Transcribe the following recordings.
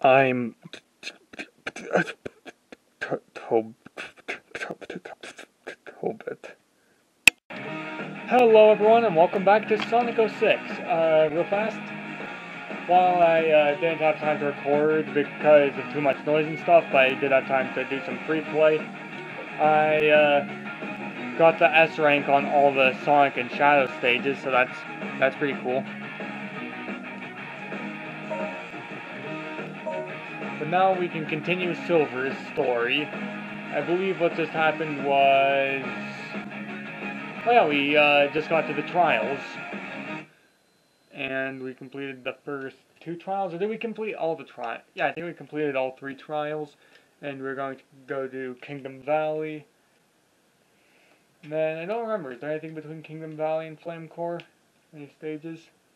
I'm Tobit. Hello everyone and welcome back to Sonic 06. Real fast, while I didn't have time to record because of too much noise and stuff, but I did have time to do some free play. I got the S rank on all the Sonic and Shadow stages, so that's pretty cool. But now we can continue Silver's story. I believe what just happened was... oh yeah, we just got to the trials. And we completed the first 2 trials, or did we complete all the trials? Yeah, I think we completed all 3 trials. And we're going to go to Kingdom Valley. And then, I don't remember, is there anything between Kingdom Valley and Flame Core? Any stages?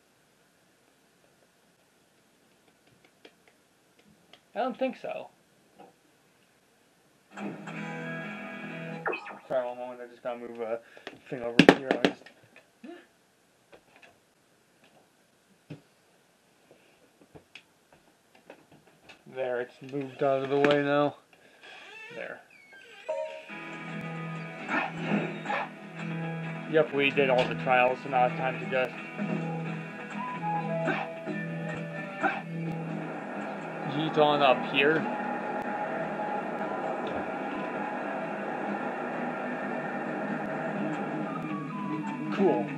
I don't think so. Sorry, one moment, I just gotta move a thing over here. There, it's moved out of the way now. There. Yep, we did all the trials, so now it's time to just... yeet on up here. Cool.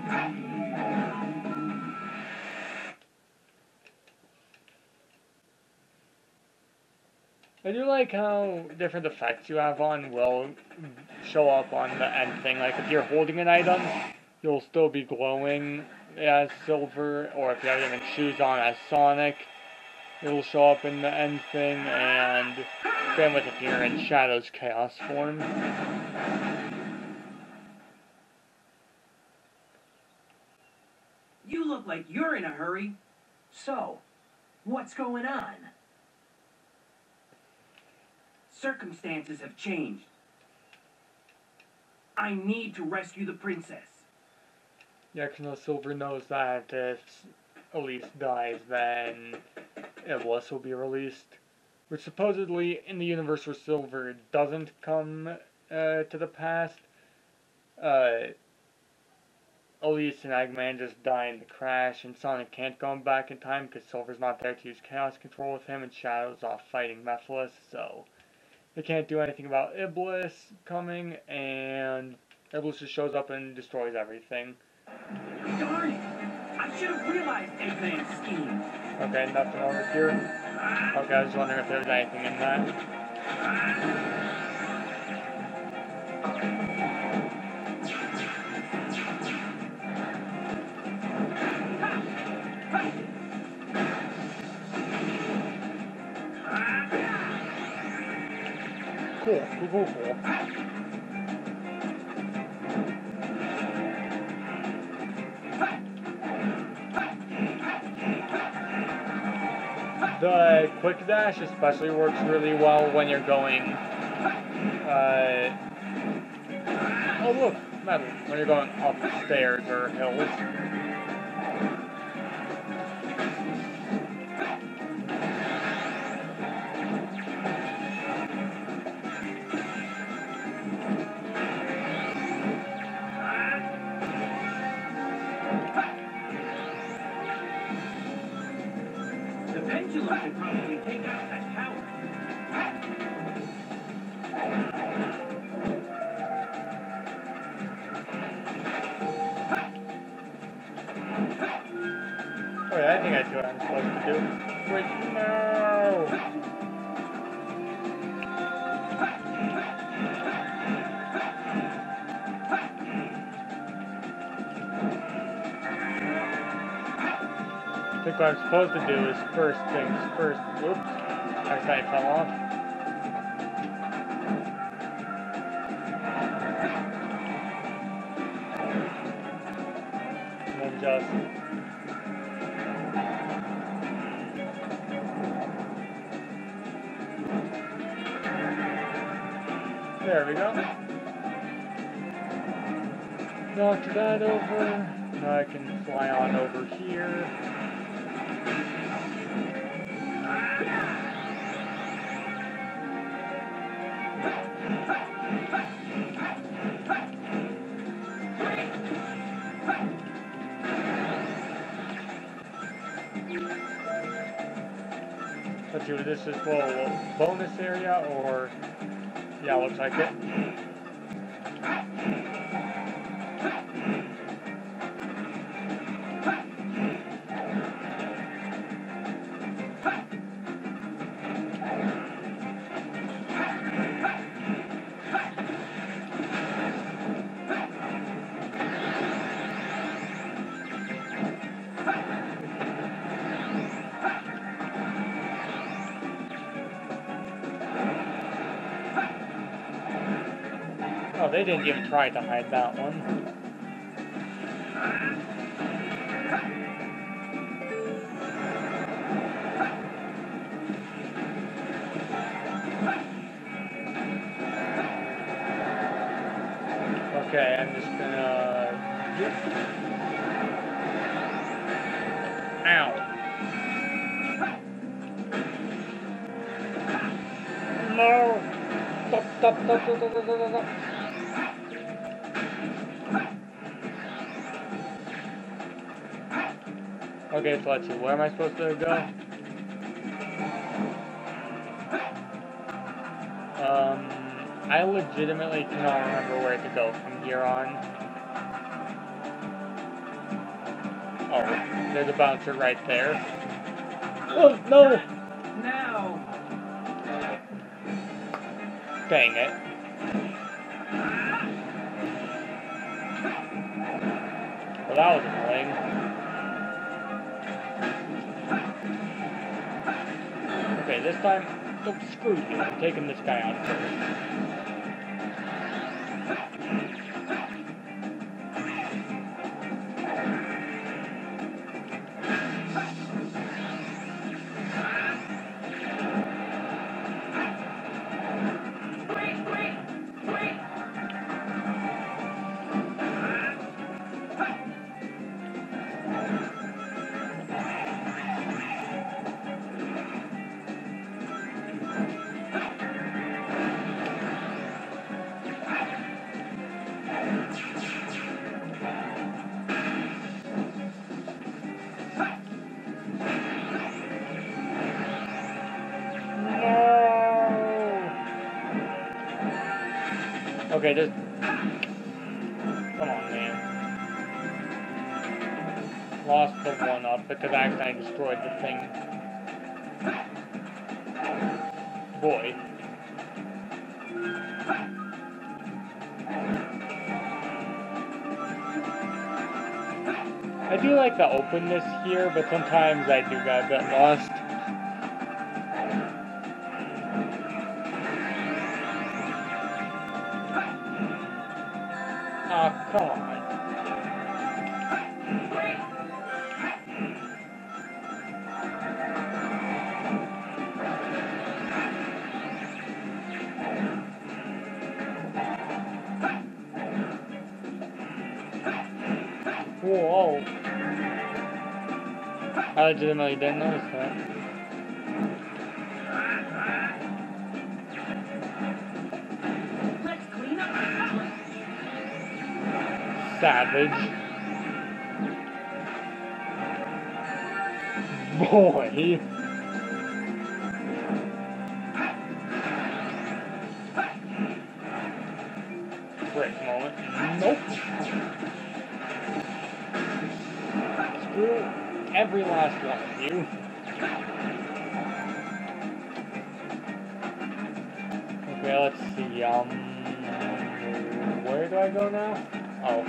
I do like how different effects you have on will show up on the end thing. Like, if you're holding an item, you'll still be glowing as Silver, or if you have even shoes on as Sonic, it'll show up in the end thing, and same with if you're in Shadow's Chaos form. You look like you're in a hurry. So, what's going on? Circumstances have changed. I need to rescue the princess. Yeah, because Silver knows that if Elise dies, then Iblis will be released. Which supposedly, in the universe where Silver doesn't come to the past, Elise and Eggman just die in the crash, and Sonic can't go back in time because Silver's not there to use Chaos Control with him, and Shadow's off fighting Mephiles, so they can't do anything about Iblis coming, and Iblis just shows up and destroys everything. Darn it! I should have realized Eggman's scheme. Okay, nothing over here. Okay, I was wondering if there was anything in that. Cool. The quick dash especially works really well when you're going, oh look, metal, when you're going upstairs or hills. The pendulum could probably take out that tower. Oh yeah, I think I see what I'm supposed to do. Wait, no! I think what I'm supposed to do is first things first. Whoops. I fell off. And then just... there we go. Knock that over. Now I can fly on over here. Let's see what this is for, a bonus area, or... Yeah, looks like it. Oh, they didn't even try to hide that one. Okay, I'm just gonna... Ow. No! Stop, stop, stop, stop, stop, stop, stop. Okay, so let's see, where am I supposed to go? I legitimately cannot remember where to go from here on. Oh, there's a bouncer right there. Oh, no! Now! Dang it. Well, that was annoying. Okay, this time, oh, screw you. I'm taking this guy out first. Okay, just... Come on, man. Lost the one-up because I accidentally destroyed the thing. Boy. I do like the openness here, but sometimes I do get a bit lost. Oh, come on. Whoa. I legitimately didn't notice that. Let's clean up. Savage. Boy. Frick moment. Nope. Screw every last one of you. Okay, let's see, where do I go now? Oh.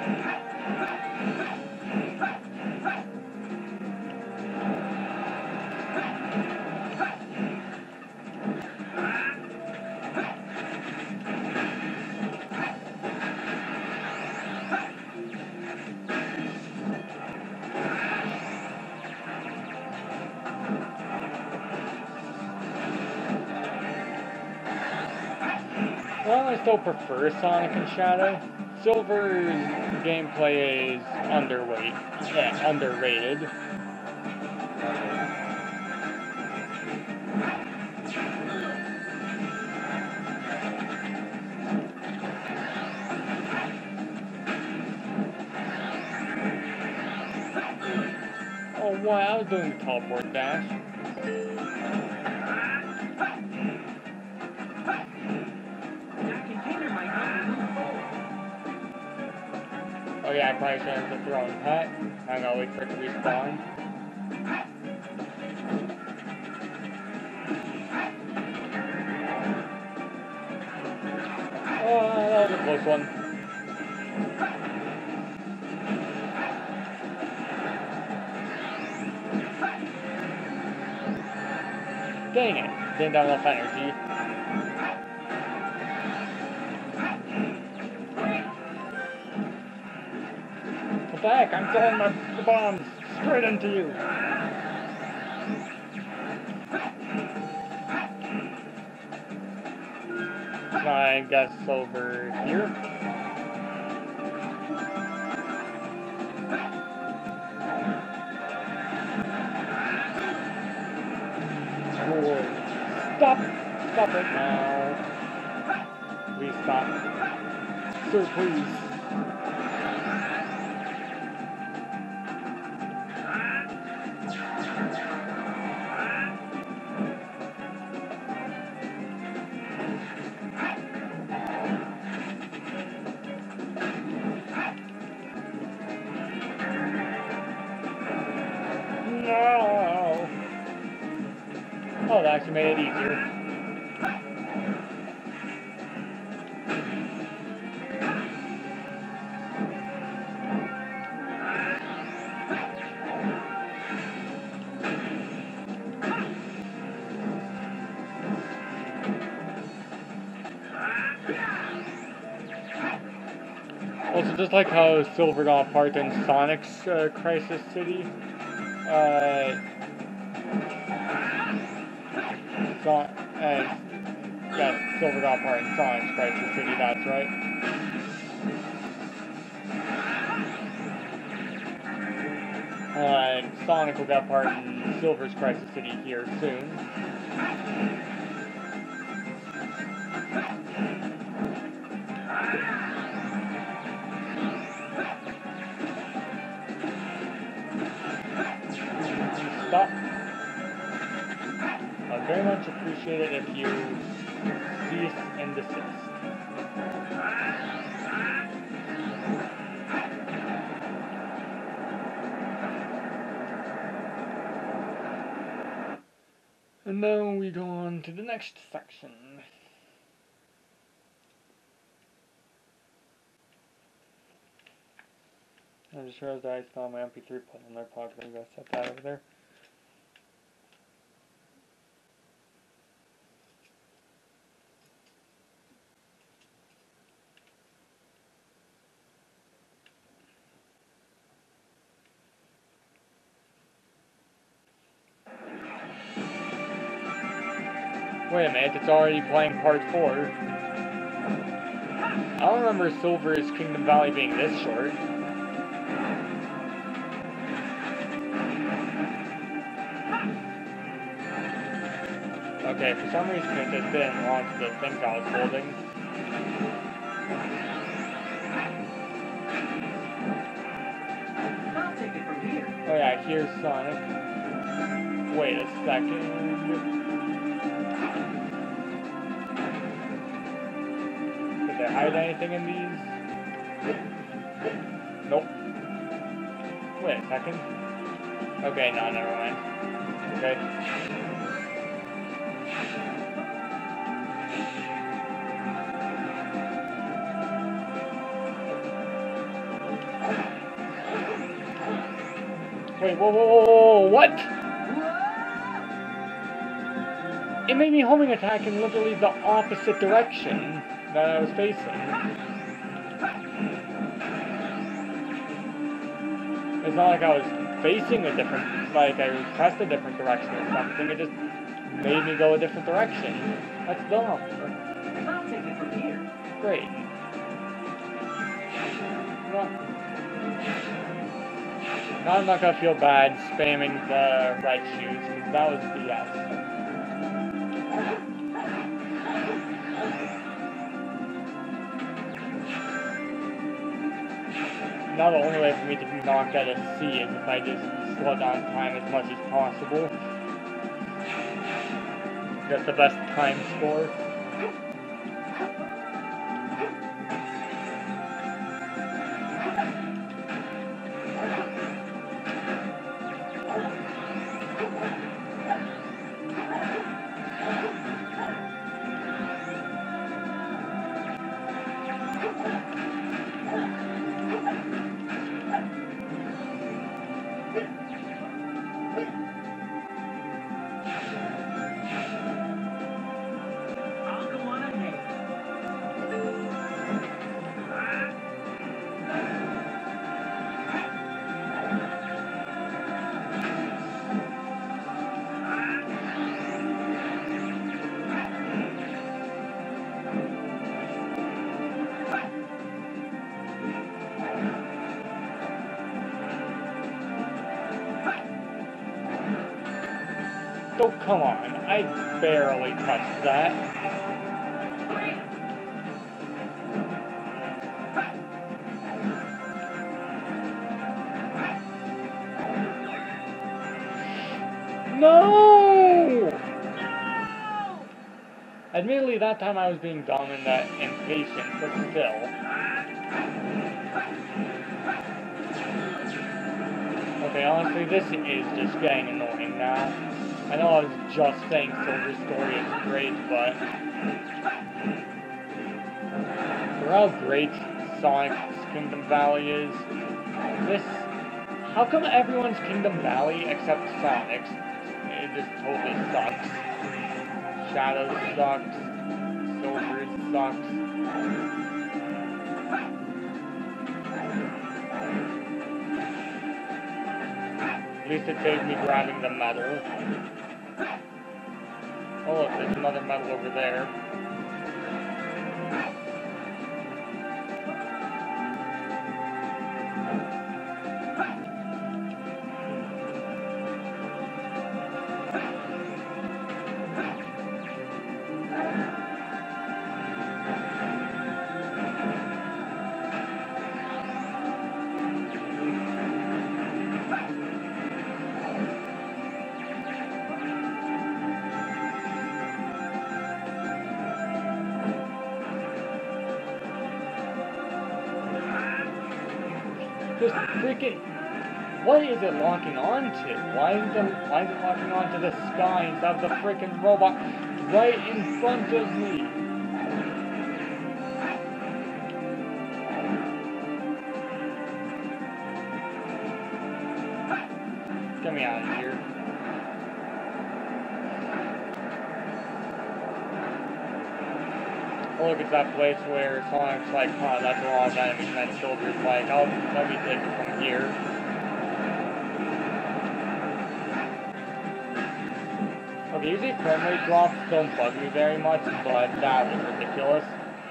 Well, I still prefer Sonic and Shadow. Silver's gameplay is underrated. Oh, wow, I was doing the teleport dash. Oh yeah, I probably should have just thrown that. I'm gonna wait for it to respawn. Oh, that was a close one. Dang it, didn't have enough energy. What the heck, I'm throwing the bombs straight into you. I guess over here. Cool. Stop! Stop it now. Please stop. Sir, please. No! Oh, that actually made it easier. Also, just like how Silver got apart in Sonic's Crisis City, yeah, Silver got apart in Sonic's Crisis City, that's right. Sonic will get apart in Silver's Crisis City here soon. Stop. I'd very much appreciate it if you cease and desist. And now we go on to the next section. I just realized I still have my MP3 put on there, probably gonna set that over there. Wait a minute, it's already playing part 4. I don't remember Silver's Kingdom Valley being this short. Okay, for some reason it just didn't launch the things I was holding. I'll take it from here. Oh yeah, here's Sonic. Wait a second. Did they hide anything in these? Nope. Wait a second. Okay, no, never mind. Okay. Wait, whoa, what? It made me homing attack in literally the opposite direction that I was facing. It's not like I was facing a different, like I pressed a different direction or something, it just made me go a different direction. That's dumb. I'll take it from here. Great. Well, now I'm not gonna feel bad spamming the red shoes, because that was BS. Now the only way for me to be knocked out of C is if I just slow down time as much as possible. Get the best time score. I'll go on ahead. Oh, come on. I barely touched that. No! Admittedly, that time I was being dumb and impatient, but still. Okay, honestly, this is just getting annoying now. I know I was just saying Silver Story is great, but for how great Sonic's Kingdom Valley is, how come everyone's Kingdom Valley except Sonic's? It just totally sucks. Shadow sucks. Silver sucks. At least it saved me grabbing the medal. Oh look, there's another medal over there. This freaking... What is it locking onto? Why is it locking onto the sky instead of the freaking robot right in front of me? Get me out of here. Oh, look, it's that place where Sonic's like, huh, that's a lot of enemies, and then Silver's like, oh, let me take it from here. Okay, usually frame rate drops don't bug me very much, but that was ridiculous.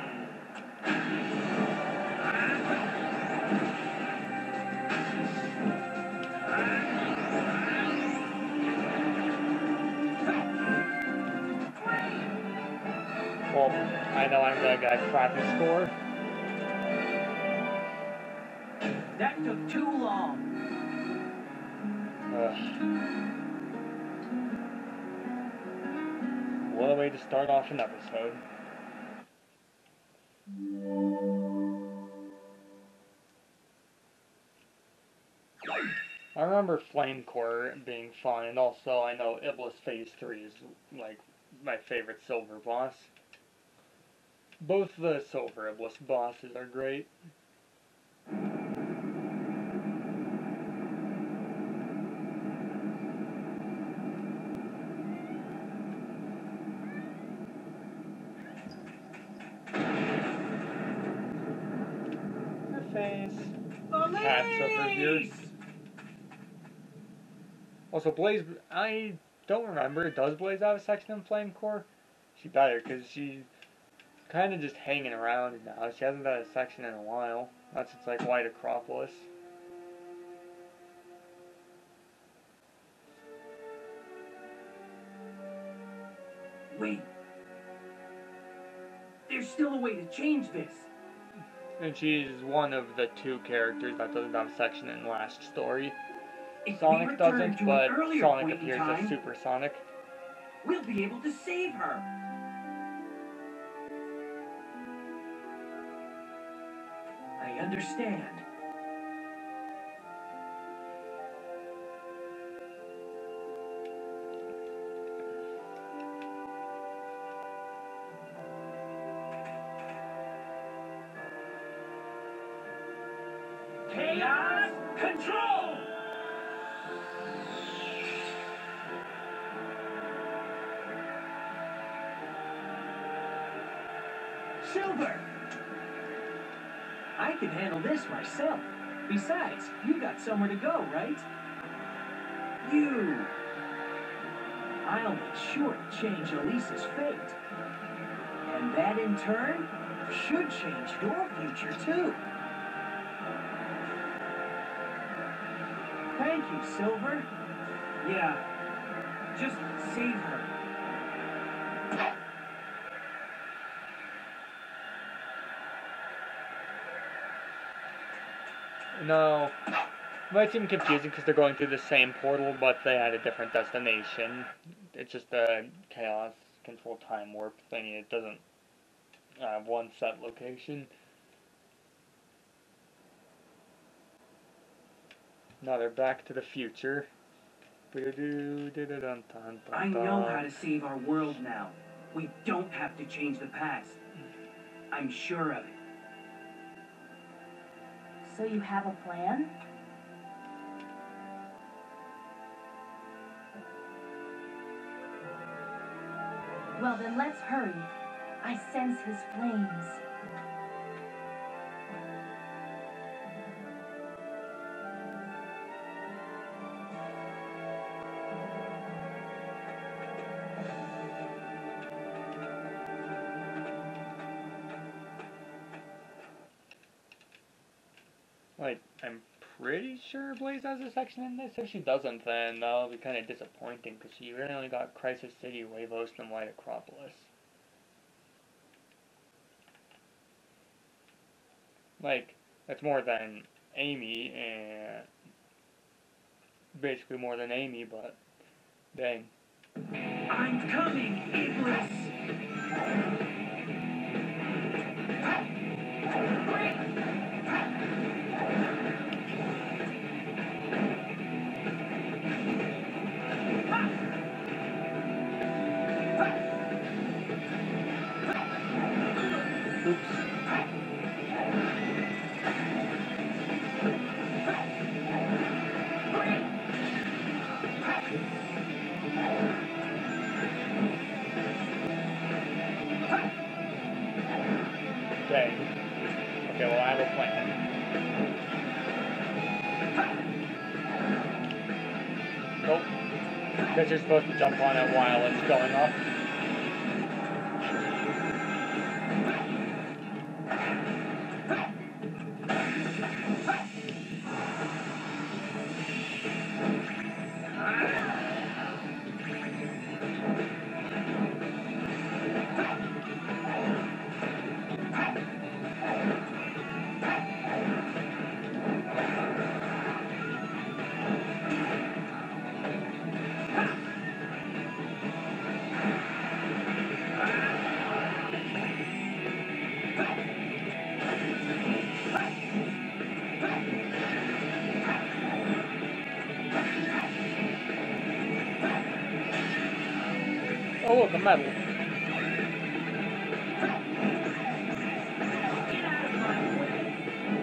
Well, I know I'm gonna get a crappy score. That took too long. Ugh. What a way to start off an episode. I remember Flame Core being fun, and also I know Iblis Phase 3 is like my favorite Silver boss. Both the Silver Iblis bosses are great. Nice. Cats over here. Also, Blaze, I don't remember. Does Blaze have a section in Flame Core? She better, because she's kind of just hanging around now. She hasn't done a section in a while. Not since, like, White Acropolis. Wait. There's still a way to change this. And she's one of the 2 characters that doesn't have a section in Last Story. If Sonic we return doesn't, to but an earlier Sonic point in appears time, as Super Sonic. we'll be able to save her. I understand. Chaos Control! Silver! I can handle this myself. Besides, you got somewhere to go, right? You! I'll make sure to change Elisa's fate. And that, in turn, should change your future, too. Thank you, Silver. Yeah, just save her. No. It might seem confusing because they're going through the same portal, but they had a different destination. It's just a Chaos Control time warp thingy. It doesn't have one set location. Now they're back to the future. I know how to save our world now. We don't have to change the past. I'm sure of it. So you have a plan? Well, then let's hurry. I sense his flames. Like, I'm pretty sure Blaze has a section in this. If she doesn't, then that'll be kind of disappointing, because she really only got Crisis City, Wavos, and White Acropolis. Like, that's more than Amy, and basically more than Amy, but dang. I'm coming, Iblis! Oops. Okay. Okay, well, I have a plan. Nope. Because you're supposed to jump on it while it's going up. Oh, look, a medal. Get out of my way!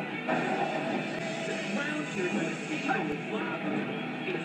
The clouds are gonna seal with lava. It's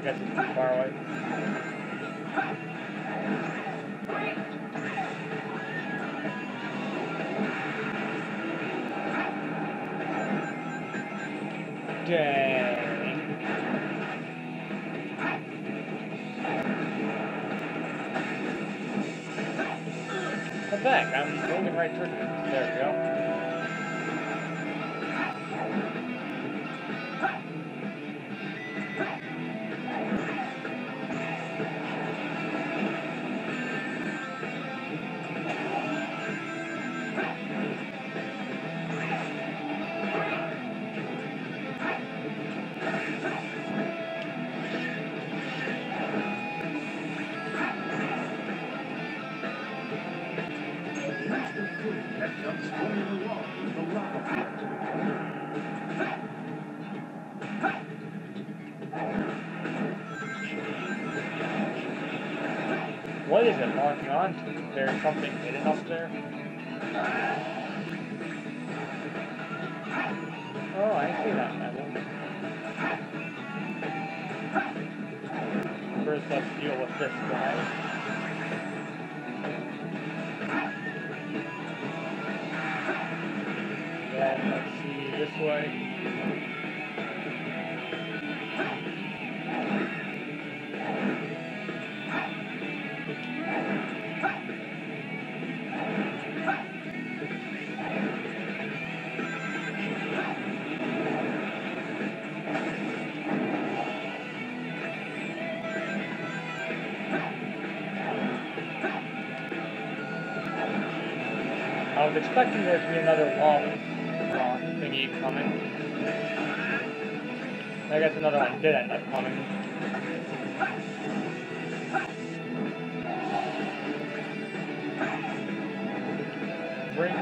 guess it's too far away. Dang. Come back, I'm moving right towards it. There we go. What is it locking onto? There's something hidden up there? Oh, I see that metal. First, let's deal with this guy. Then, let's see this way. I was expecting there to be another lava thingy coming. I guess another one did end up coming. Bring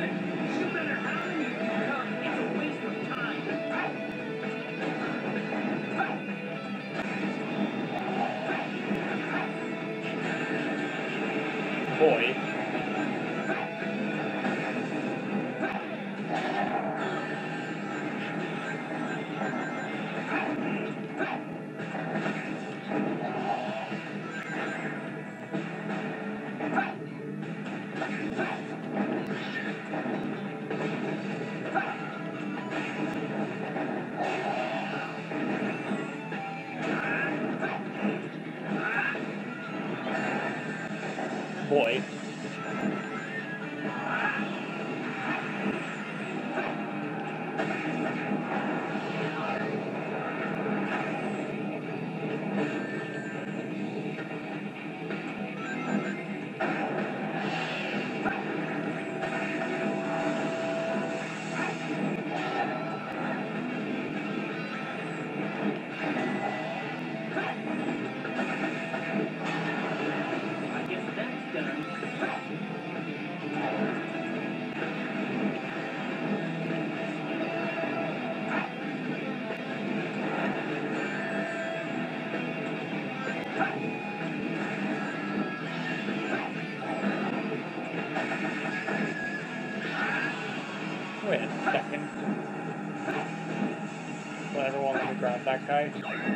boy. Boy. Wait a second. Let everyone let me grab that guy.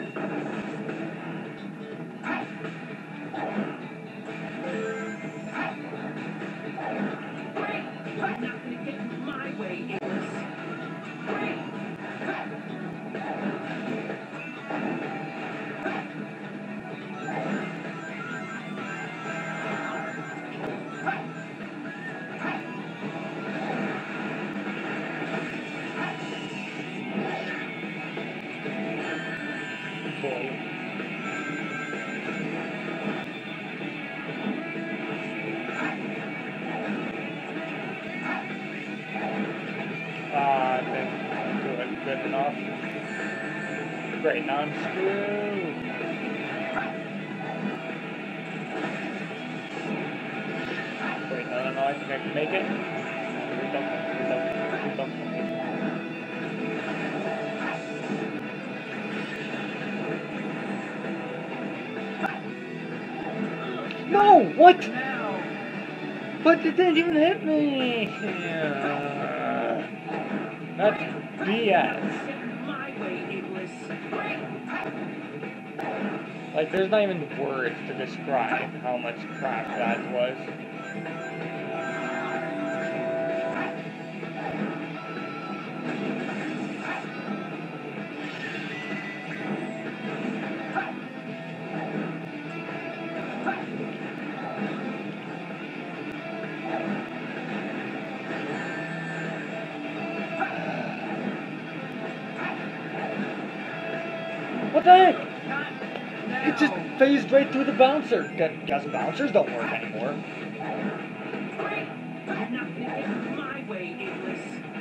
You're not gonna get in my way, Iblis. Boy. I didn't do it good enough. Great, now I'm screwed. Wait, no, I think I can make it. No! What? But it didn't even hit me! That's BS. My way, Iblis. Like, there's not even words to describe how much crap that was. What the heck? It just phased right through the bouncer. Guess bouncers don't work anymore. You're not gonna get my way, Iblis.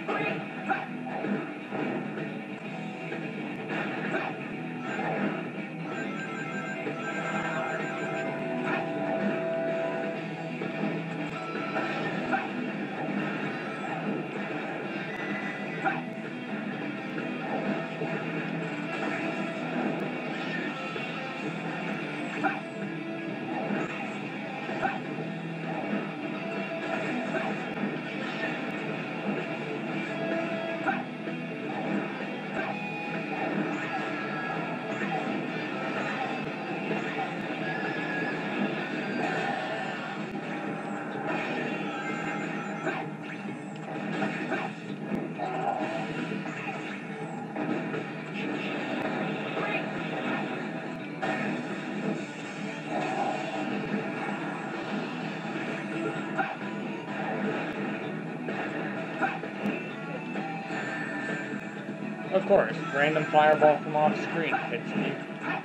Of course, random fireball from off screen hits me.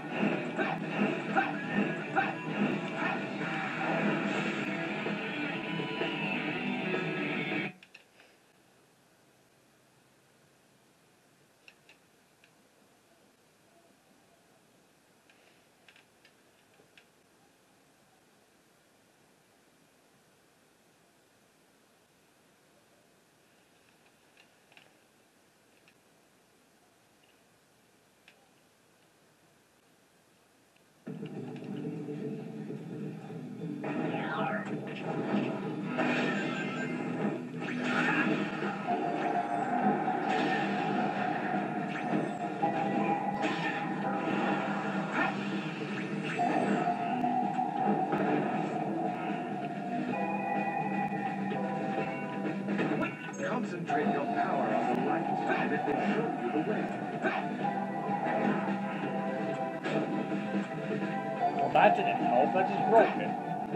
Concentrate your power on the light, and it will show you the way. Well, that didn't help. That just broke it.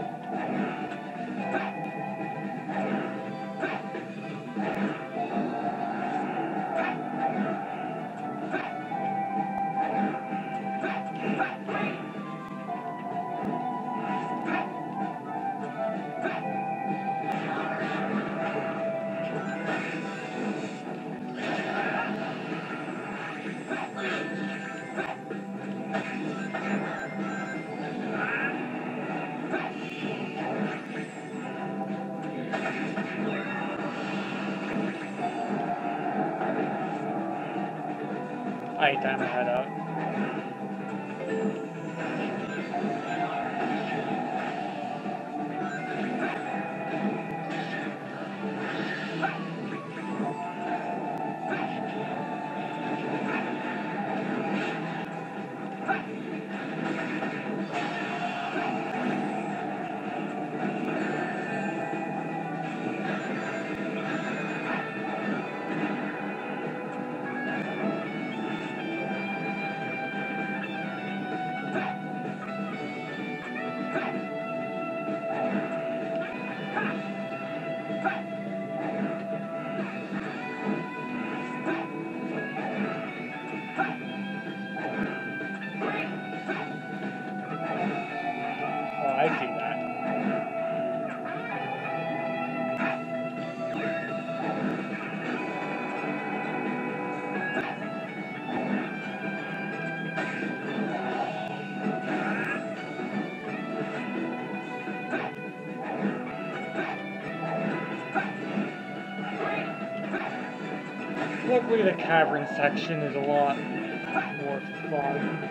I time my head out. I see that. Luckily the cavern section is a lot more fun.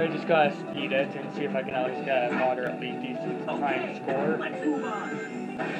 I just gotta speed it and see if I can at least get a moderately decent time score. Let's move on.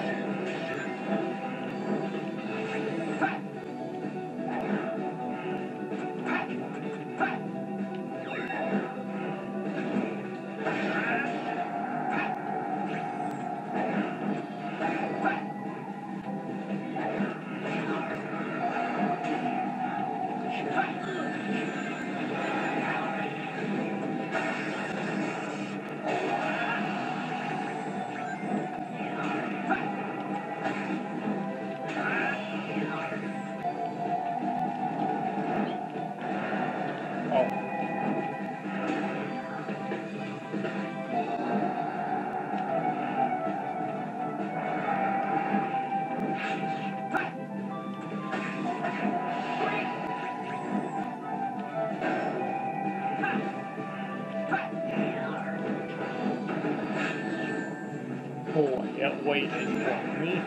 Boy, it waited for me.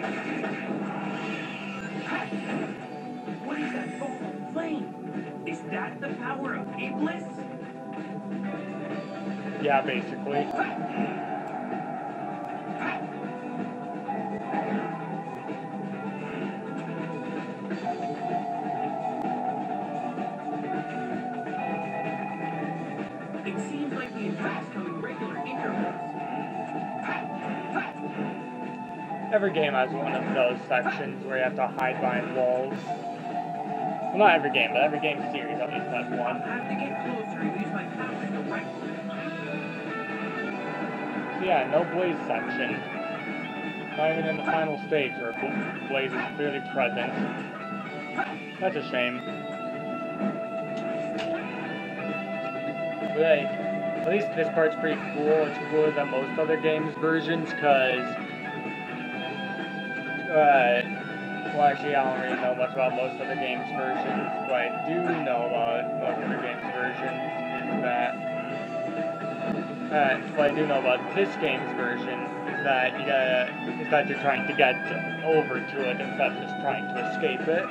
What is that focal flame? Is that the power of Iblis? Yeah, basically. It seems like the attacks come in regular intervals. Every game has one of those sections where you have to hide behind walls. Well, not every game, but every game series at least has I'll one. have to get closer and use my powers directly. So yeah, no Blaze section. Not even in the final stage where Blaze is clearly present. That's a shame. But hey, at least this part's pretty cool. It's cooler than most other games' versions, because well, actually, I don't really know much about most other games' versions. What I do know about most other games' versions is that, what I do know about this game's version is that you're trying to get over to it instead of just trying to escape it.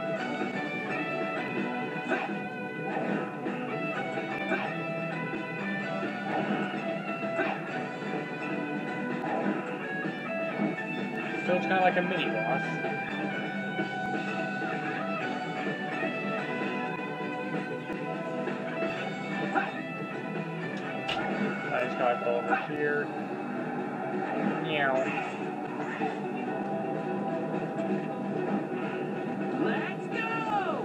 So it's kind of like a mini boss. I just gotta go over here. Meow. Let's go!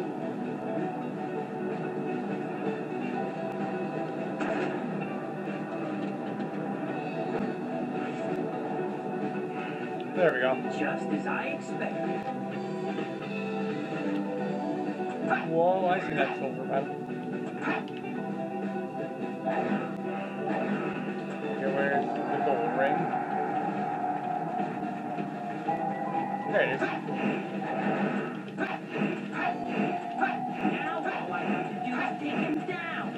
There we go. Just as I expected. Whoa, I see that silver medal. Okay, where's the gold ring? There it is. Now all I have to do is take him down.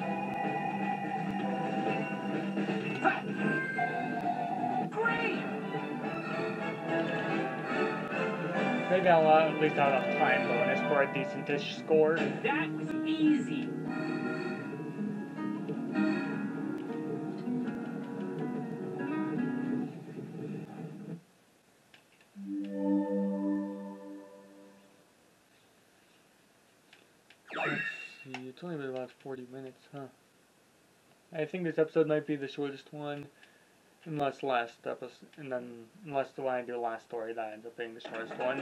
Great! Maybe I'll at least have enough time bonus for a decent-ish score. That was easy. Let's see, it's only been about 40 minutes, huh? I think this episode might be the shortest one, unless unless the one I do last story, that ends up being the shortest one.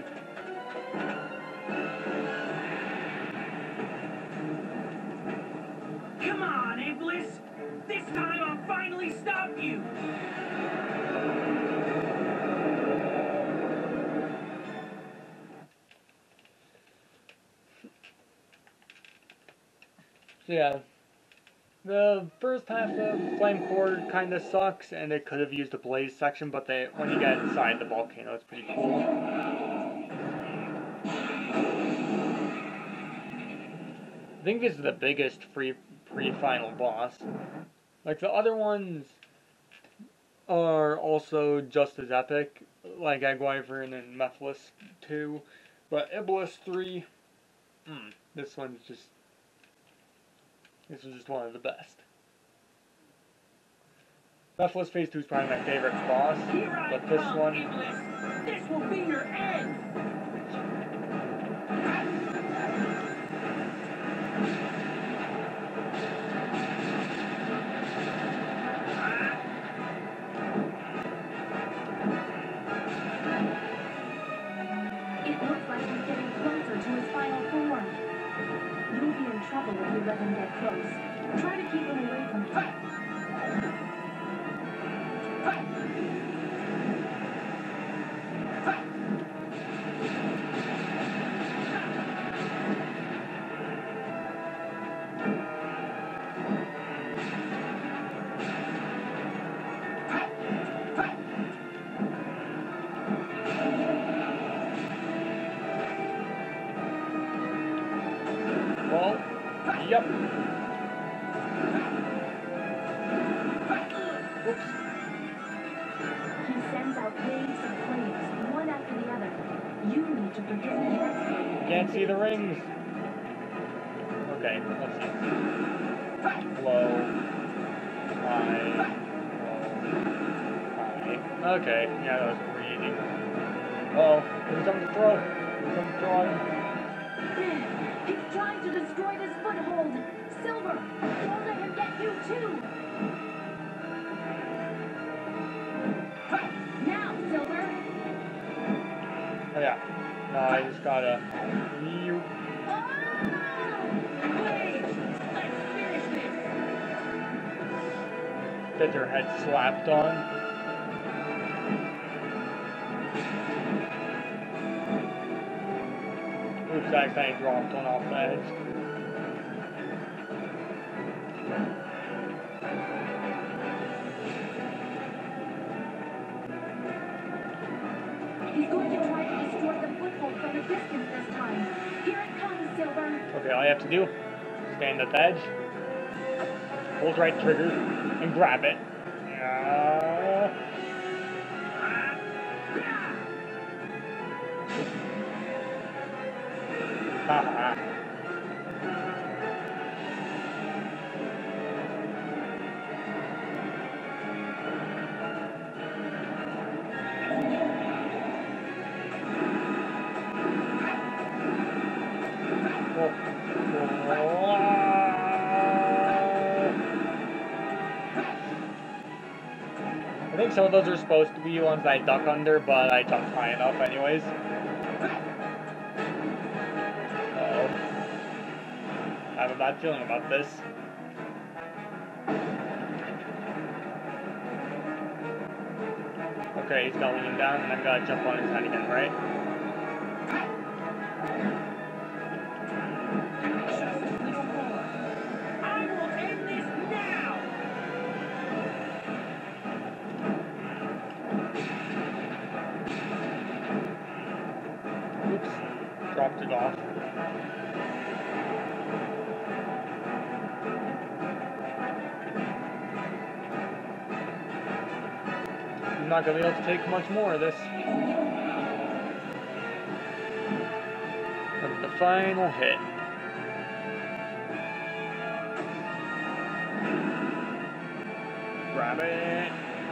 Come on, Iblis! This time I'll finally stop you! So yeah, the first half of Flame Core kind of sucks, and they could have used the Blaze section, but when you get inside the volcano, it's pretty cool. I think this is the biggest pre-final boss. Like, the other ones are also just as epic, like Egg Wyvern and Mephiles 2, but Iblis 3, this was just one of the best. Nephilis Phase 2 is probably my favorite boss, Here I but this come, one... Iblis. This will be your end. It looks like he's getting closer to his final form. You'll be in trouble if you let him get close. Try to keep him away from you. Well, yep. Oops. He sends out waves of flames, one after the other. You need to forget the next wave. Can't see the rings. Okay, let's see. Low. High. Low. High. Okay, yeah, that was pretty easy. Uh-oh, there's something to throw. There's something to throw. He's trying to destroy this foothold. Silver, don't let him get you too. Now, Silver. Oh yeah. No, I just gotta... You. Please, let's finish this. Get your head slapped on. Oops, I accidentally dropped one off the edge. He's going to try to destroy the foothold from a distance this time. Here it comes, Silver. Okay, all you have to do, stand at the edge, hold right trigger, and grab it. Haha. I think some of those are supposed to be ones I duck under, but I jumped high enough anyways. Uh-oh. I have a bad feeling about this. Okay, he's got leaning down, and I've got to jump on his head again, right? Just a little more. I will end this now. Oops. Dropped it off. I'm not going to be able to take much more of this. That's the final hit. Grab it.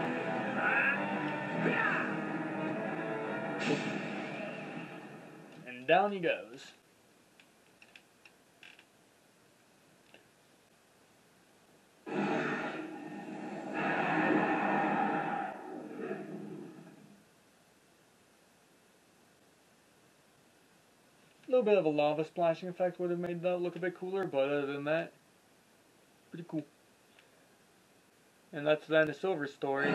And down he goes. A little bit of a lava splashing effect would have made that look a bit cooler, but other than that, pretty cool. And that's then the Silver story.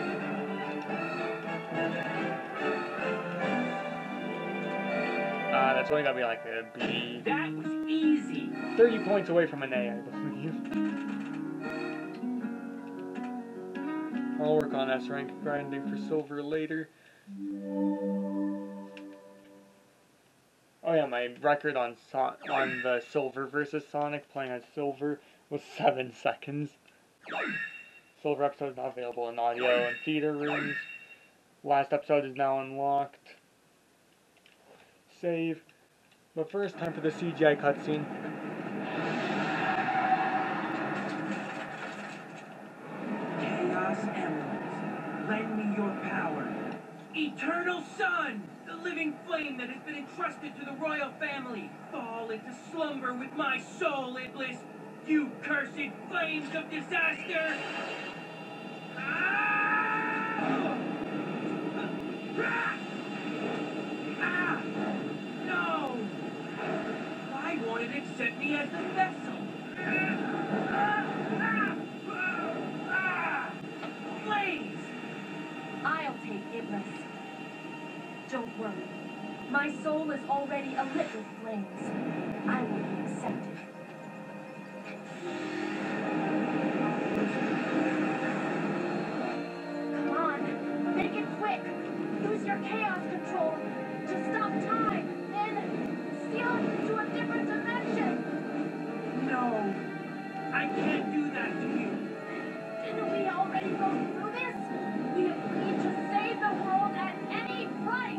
That's only gotta be like a B. That was easy. 30 points away from an A, I believe. I'll work on S rank grinding for Silver later. Oh yeah, my record on the Silver versus Sonic playing as Silver was 7 seconds. Silver episode is not available in audio and theater rooms. Last episode is now unlocked. Save. But first, time for the CGI cutscene. Chaos Emerald. Eternal sun, the living flame that has been entrusted to the royal family. Fall into slumber with my soul, Iblis. You cursed flames of disaster! Ah! Ah! No! Why won't it accept me as the vessel? Flames! I'll take Iblis. Don't worry. My soul is already alit with flames. I will be accepted. Come on, make it quick. Use your chaos control to stop time, then steal it to a different dimension. No! I can't do that to you! Didn't we already go through this? We agreed to save the world at any price.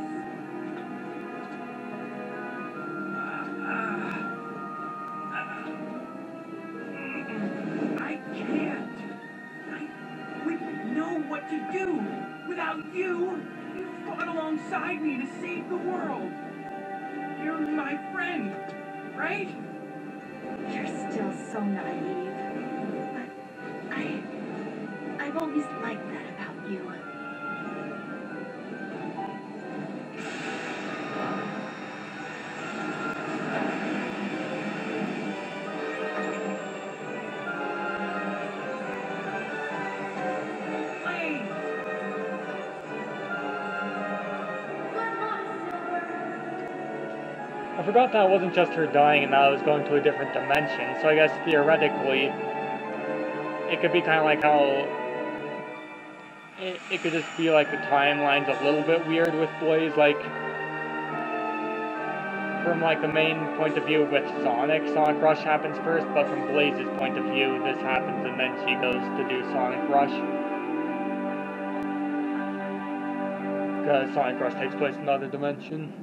I can't! I wouldn't know what to do! Without you! You fought alongside me to save the world! You're my friend, right? You're still so naive. But I've always liked that about you. Flames! Good luck, Silver. I forgot that it wasn't just her dying and that I was going to a different dimension, so I guess theoretically, it could be kind of like how it could just be like the timeline's a little bit weird with Blaze, like from like the main point of view with Sonic Rush happens first, but from Blaze's point of view, this happens and then she goes to do Sonic Rush. Because Sonic Rush takes place in another dimension.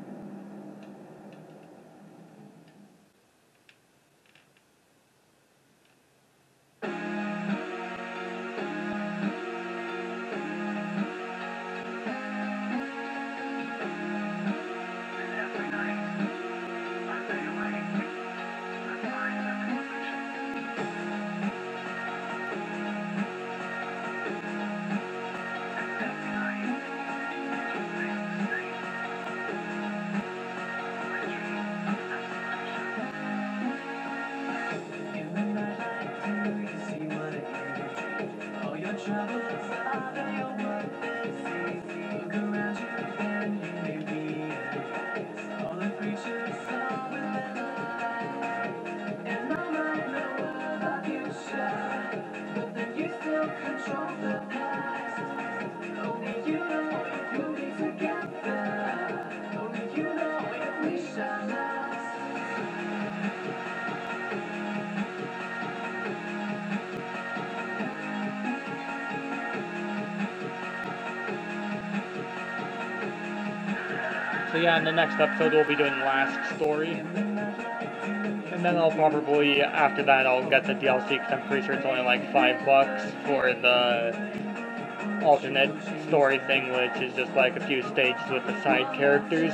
So yeah, in the next episode we'll be doing Last Story. And then I'll probably, after that, I'll get the DLC because I'm pretty sure it's only like $5 for the alternate story thing, which is just like a few stages with the side characters.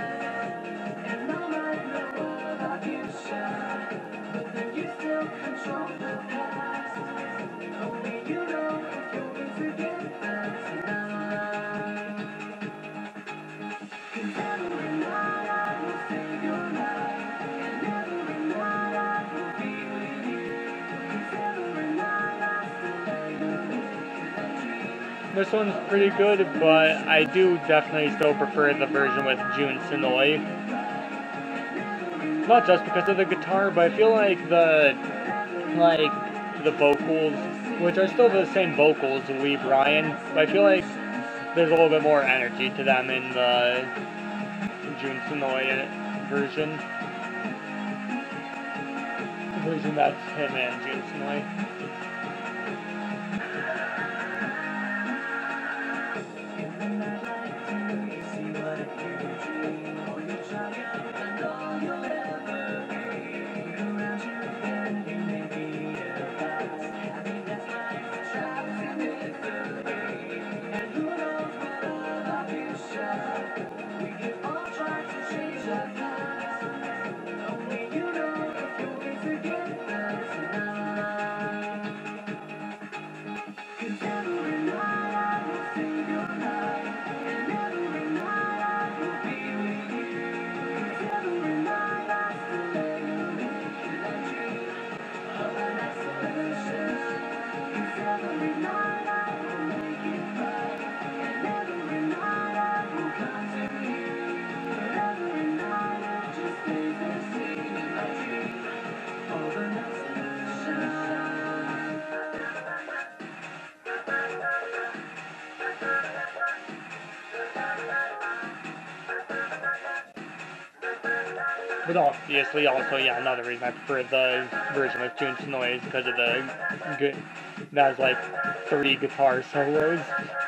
This one's pretty good, but I do definitely still prefer the version with Jun Senoue. Not just because of the guitar, but I feel like the vocals, which are still the same vocals, Lee Brian, but I feel like there's a little bit more energy to them in the Jun Senoue version. The version that's him and Jun Senoue. We can all try to change our lives. Only you know if you're going to get there tonight. 'Cause every night I will save your life, and every night I will be with you. 'Cause every night I still lay awake and I dream of an absolution. 'Cause every night I will make it right, and every night I will come to you. But every night it just stays the same in my dream of an absolution. But obviously, also, yeah, another reason I prefer the version with Jun Senoue is because of the good. That has like 3 guitar solos.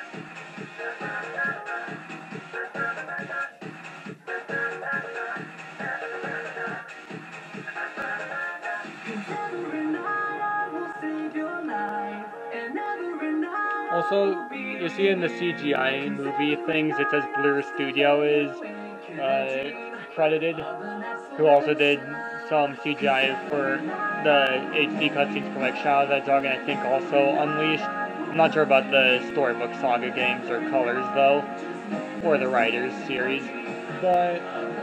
Also, you see in the CGI movie things, it says Blur Studio is credited, who also did some CGI for the HD cutscenes for like Shadow of the Hedgehog, and I think also Unleashed. I'm not sure about the Storybook Saga games or Colors though, or the Riders series, but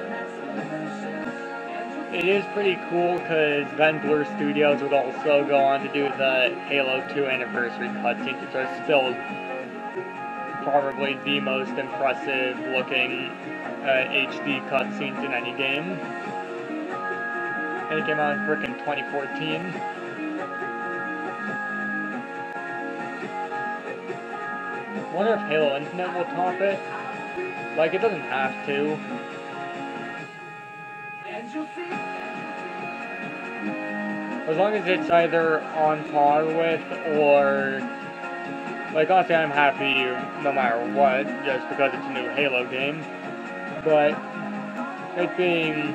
it is pretty cool because then Blur Studios would also go on to do the Halo 2 anniversary cutscenes, which are still probably the most impressive looking HD cutscenes in any game. And it came out in frickin' 2014. Wonder if Halo Infinite will top it. Like, it doesn't have to. As long as it's either on par with or... Like, honestly, I'm happy no matter what, just because it's a new Halo game. But it being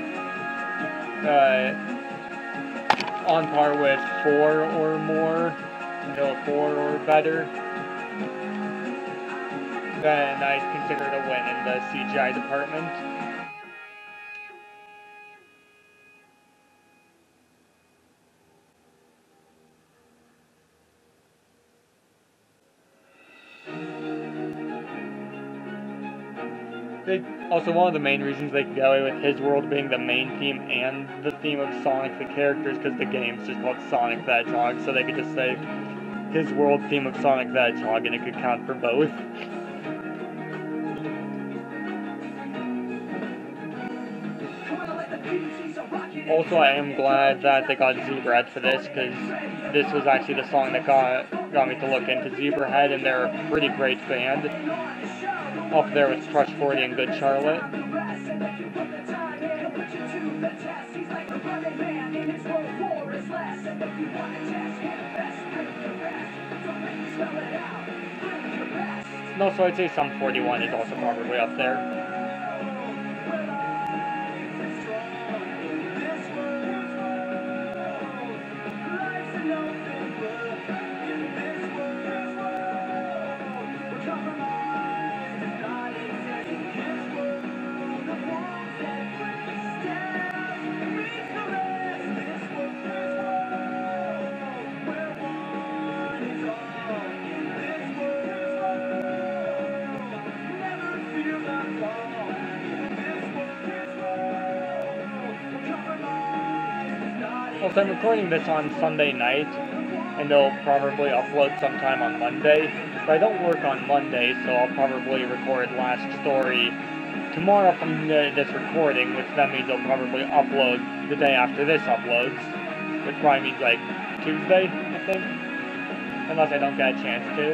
on par with 4 or more, Halo 4 or better, then I'd consider it a win in the CGI department. Also, one of the main reasons they could get away with his world being the main theme and the theme of Sonic the character is because the game's just called Sonic the Hedgehog, so they could just say his world theme of Sonic the Hedgehog and it could count for both. Also, I am glad that they got Zebrahead for this, because this was actually the song that got me to look into Zebrahead, and they're a pretty great band. Up there with Crush 40 and Good Charlotte. No, so I'd say Sum 41 is also probably up there. Also, I'm recording this on Sunday night, and they'll probably upload sometime on Monday. But I don't work on Monday, so I'll probably record Last Story tomorrow from this recording, which then means they'll probably upload the day after this uploads, which probably means like Tuesday, I think, unless I don't get a chance to.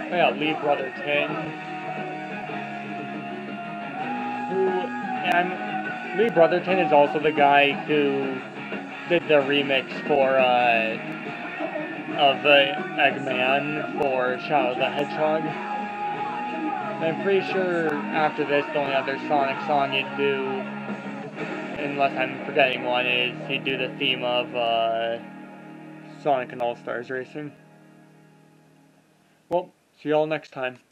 Oh yeah, Lee Brotherton, and Lee Brotherton is also the guy who did the remix for, of Eggman for Shadow the Hedgehog. And I'm pretty sure after this, the only other Sonic song he'd do, unless I'm forgetting one, is he'd do the theme of, Sonic and All-Stars Racing. Well, see y'all next time.